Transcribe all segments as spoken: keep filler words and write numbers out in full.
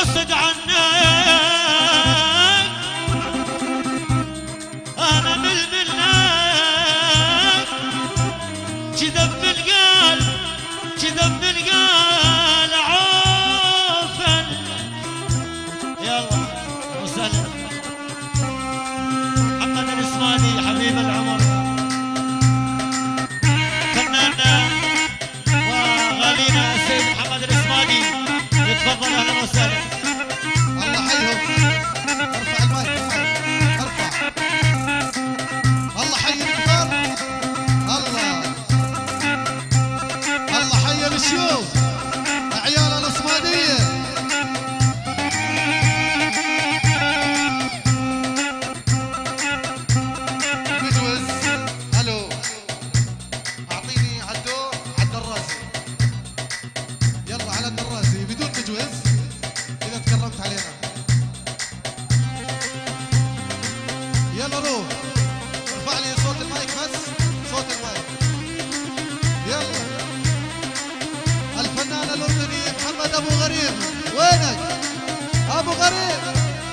وصد عنك انا بالبلاد كذب بالقلب كذب بالقلب عوفا يلا وسهلا محمد الاسماني حبيب العمر فناننا وغالينا السيد محمد الاسماني يتفضل اهلا وسهلا. الله حيهم ارفع المايك ارفع الله حي الكبار الله الله حي الشيوخ عيال الاسمانيه مجوز الو اعطيني عدو عد الراسي يلا على الدراسي بدون مجوز اذا تكرمت علينا يلا روح ارفع لي صوت المايك بس صوت المايك يلا الفنان الاردني محمد ابو غريب وينك ابو غريب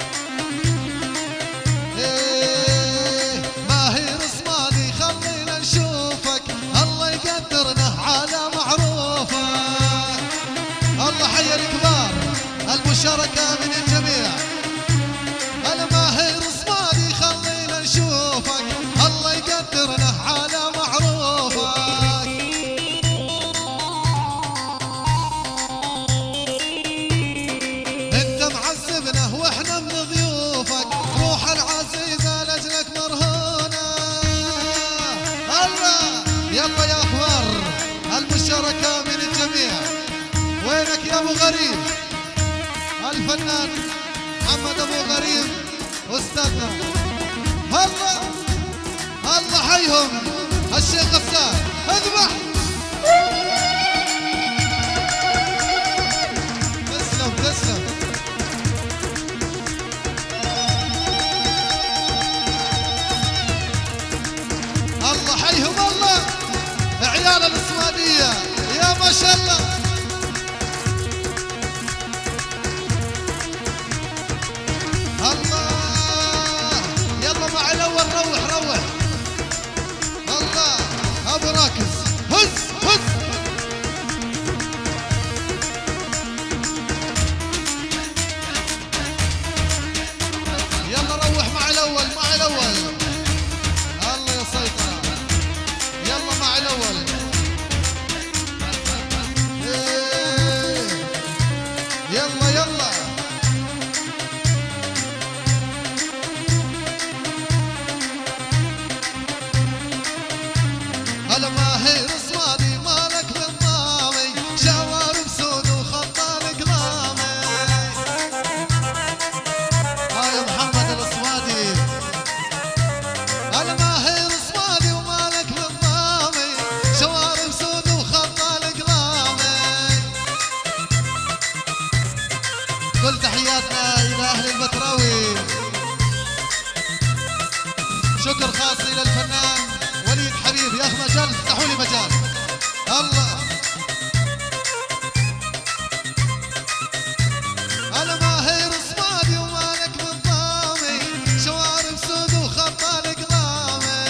إيه ماهر صمادي خلينا نشوفك الله يقدرنا على معروفك الله حي الكبار المشاركة من الجميع الماهر صمادي خلينا نشوفك الله يقدرنا على معروفك انت معذبنا واحنا من ضيوفك روح العزيزة لاجلك مرهونة الله يلا يا اخبار المشاركة من الجميع وينك يا ابو غريب الفنان محمد ابو غريب استاذنا الله الله حيهم الشيخ غسان اذبح تسلم تسلم الله حيهم الله عيال الاسمانيه يا ما شاء الله الله يلا مع الاول روح روح الله ابو راكز هز هز يلا روح مع الاول مع الاول الله يسيطر يلا مع الاول إيه. يلا يلا الماهر صمادي مالك بالضامي شوارب سود وخطال قلامي هاي محمد الصمادي الماهر صمادي ومالك بالضامي شوارب سود وخطال قلامي كل تحياتنا الى اهل البتراوي شكر خاص الى الفنان وليد حبيب يا اخ مجال افتحوا لي مجال الله انا ماهر صمادي ومالك بالضامي شوارب سود وخطال قلامي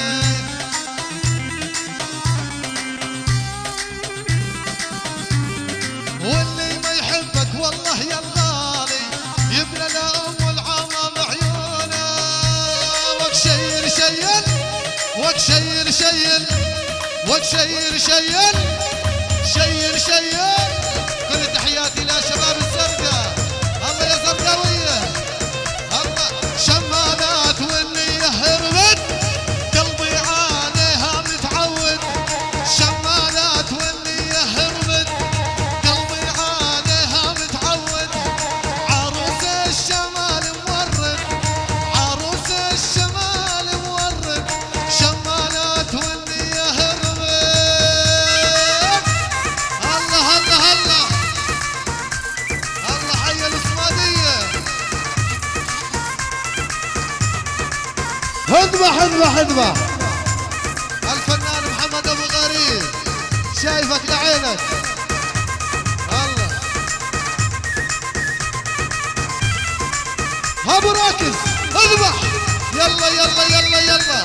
واللي ما يحبك والله يا الغالي يبنى له ام العامه بعيونه وكشيل شيل وكشيل شيل وكشيل شيل شيل شيل كل تحياتي لشباب الزرقاء الله يا زرقاويه الله شمالات واللي يهربت قلبي عليها متعود شمالات واللي يهربت قلبي عليها متعود عروس الشمال مورد عروس الشمال مورد شمالات واللي يهربت الله الله الله الله حي الاسماديه اذبح اذبح اذبح الفنان محمد ابو غريب شايفك لعينك الله ابو راكز اذبح. يلا يلا يلا يلا.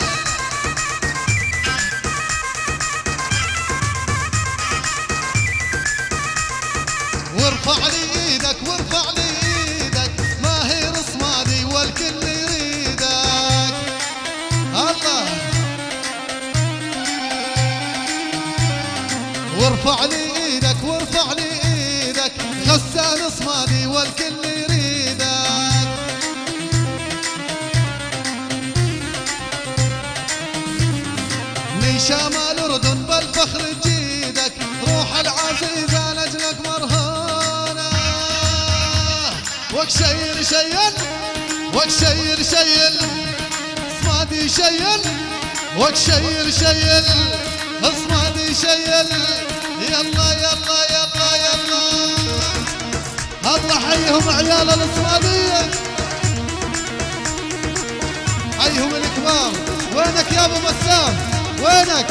وارفع لي ايدك وارفع لي ايدك، ماهر صمادي والكل يريدك. الله. وارفع لي ايدك وارفع لي ايدك، غسان صمادي والكل يريدك. من شمال الاردن بالفخر تجيدك، روح العزيزه لاجلك مرهونه. وكشير شيل وكشير شيل صمادي شيل، وكشير شيل صمادي شيل. يلا يلا يلا يلا. الله حيهم عيال الصمادية، حيهم الكبار. وينك يا ابو بسام وينك؟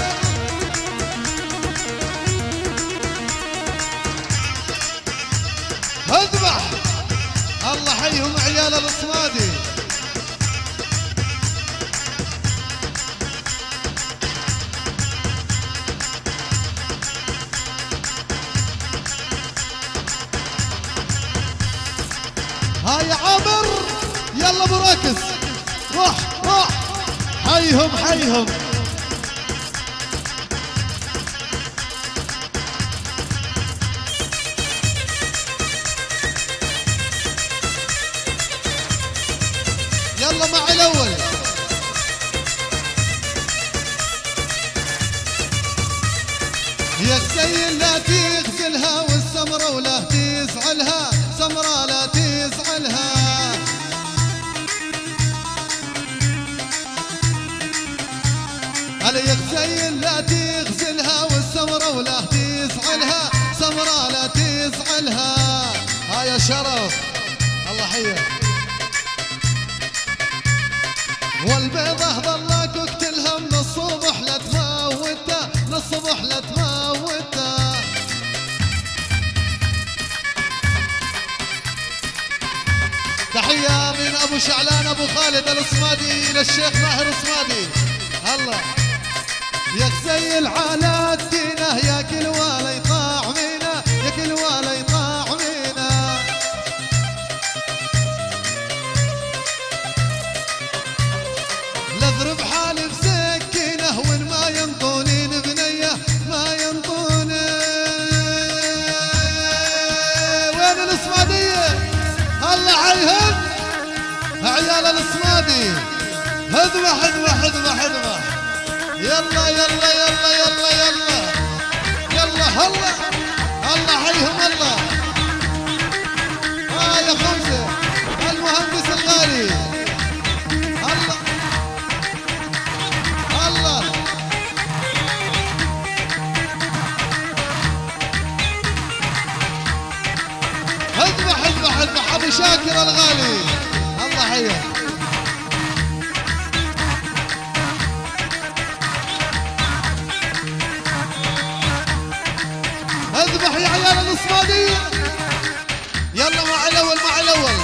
اذبح. الله حيهم عيال الصمادي. هاي عامر. يلا ابو راكز روح روح. حيهم حيهم. يلا مع الاول. يا السيل لا تغسلها والسمرة ولا تزعلها، سمرة لا تزعلها. على يا السيل لا تغسلها والسمرة ولا تزعلها، سمرة لا تزعلها. ها يا شرف الله حيك. والبيضة ظلك اقتلها من الصبح لا تموتها، من الصبح لا تموتها. تحية من ابو شعلان ابو خالد الصمادي للشيخ ماهر الصمادي. الله. يا كسيل على الدينه يا كل ولا يطاع منا، يا كل ولا يطاع منا. لضرب حالي بسكينه وين ما ينطوني بنيه ما ينطوني. وين الصماديه؟ الله حيهم عيال الصمادي. اذبح اذبح اذبح اذبح. يلا يلا يلا يلا يلا يلا. هلا الله حيهم الله. ها يا خمسه المهندس الغالي. الله الله. اذبح اذبح اذبح ابو شاكر الغالي. الله حيه. اذبح يا عيال الصمادية. يلا مع الاول مع الاول.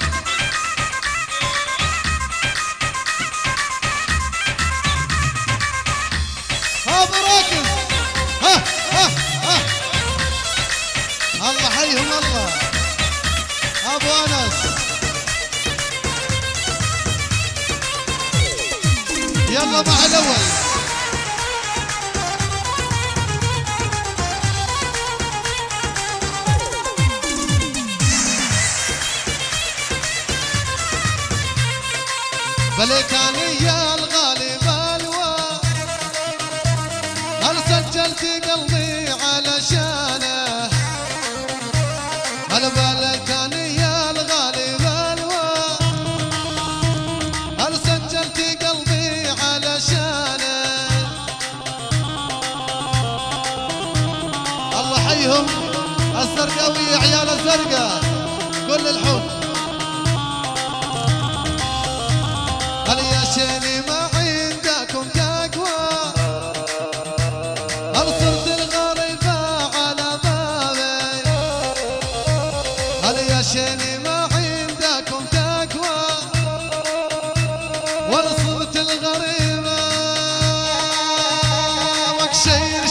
ها ابو راكز. ها ها ها. الله حيهم الله. ابو انس. يلا مع الاول. بلكاني يا الغالي بالوا، هل سجلت قلبي علشانه؟ هل بلكاني يا الغالي بالوا، هل سجلت قلبي علشانه؟ الله حيهم الزرقاوية عيال الزرقاء كل الحب. هل يا شيني ما عندكم تقوى؟ هل صرت الغريبة على بابي؟ هل يا شيني ما عندكم تقوى؟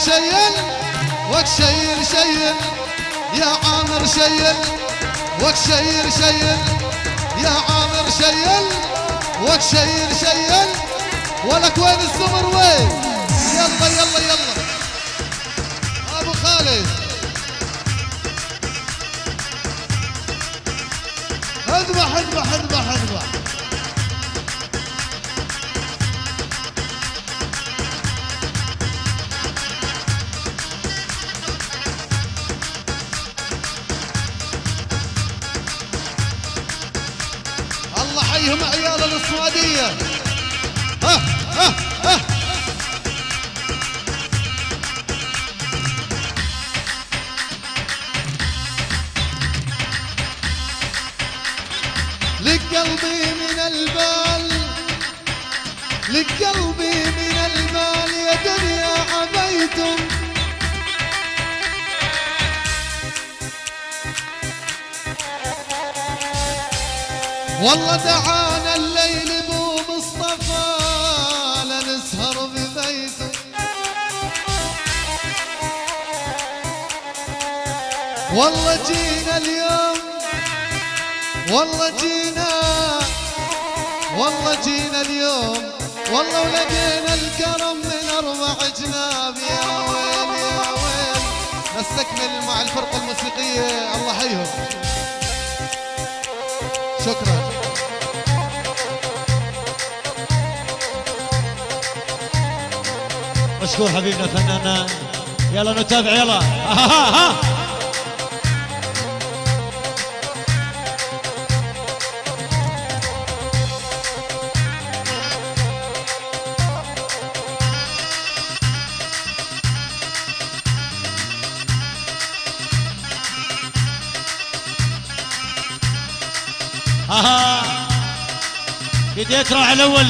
شيل وكشيل شيل يا عامر شيل وكشيل شيل يا عامر شيل وكشيل شيل ولك وين الزمر وين يلا يلا يلا ابو خالد اذبح اذبح اذبح اذبح الله حيهم عيال الصوادية ها ها ها لك قلبي من البال لك قلبي من البال يا دنيا عبيتم والله دعانا الليل بو مصطفى لنسهر ببيته والله جينا اليوم والله جينا والله جينا اليوم والله ولقينا الكرم من اربع جناب يا ويل يا ويل نستكمل مع الفرقة الموسيقية الله حيهم شكرا مشكور حبيبنا فنانا يلا نتابع يلا ها ها ها ها بديت راح الاول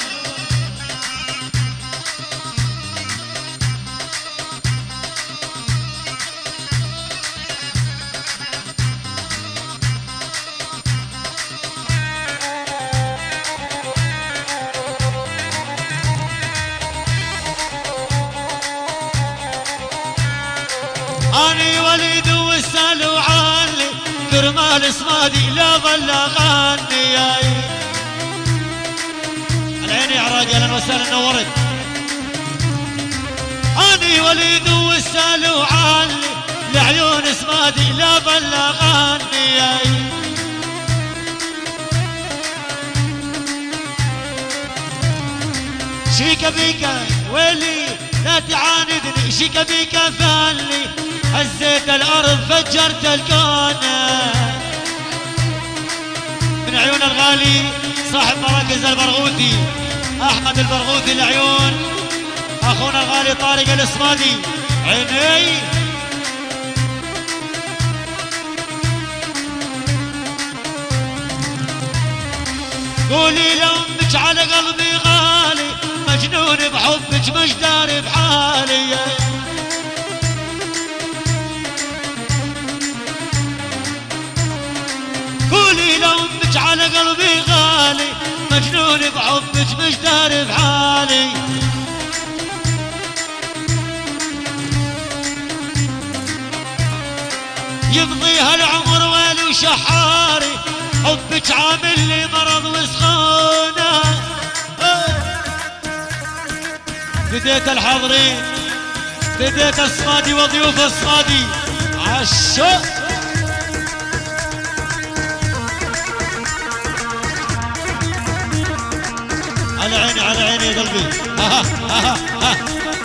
اني وليد وسالوا عني كرمال صمادي لا ظل اغني يا العين يا عراقي اهلا وسهلا نورت اني وليد وسالوا عني لعيون صمادي لا ظل اغني يا شيكا بيكا ويلي لا تعاندني شيكا بيكا فالي هزيت الارض فجرت الكون من عيون الغالي صاحب مراكز البرغوثي احمد البرغوثي العيون اخونا الغالي طارق الصمادي عيني قولي لامك على قلبي غالي مجنون بحبك مش داري بحالي قولي لامك على قلبي غالي مجنون بحبك مش داري بحالي يمضي هالعمر ويلي وشحاري حبك عامل لي مرض وسخونه بديت الحاضرين بديت الصمادي وضيوف الصمادي عالشوق على عيني على عيني يا قلبي ها ها ها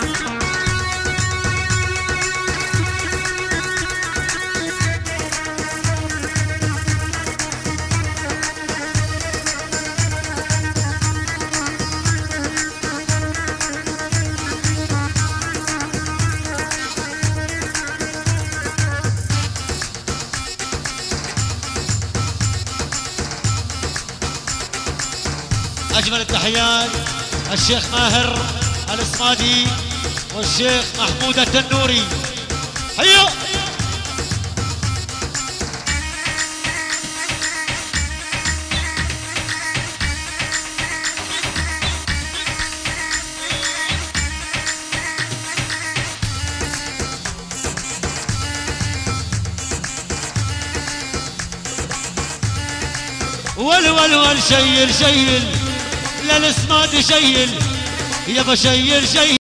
أجمل التحيات الشيخ ماهر الصمادي والشيخ محمود التنوري حيو ول ول ول شيل شيل للصماد شيل يابا شيل شيل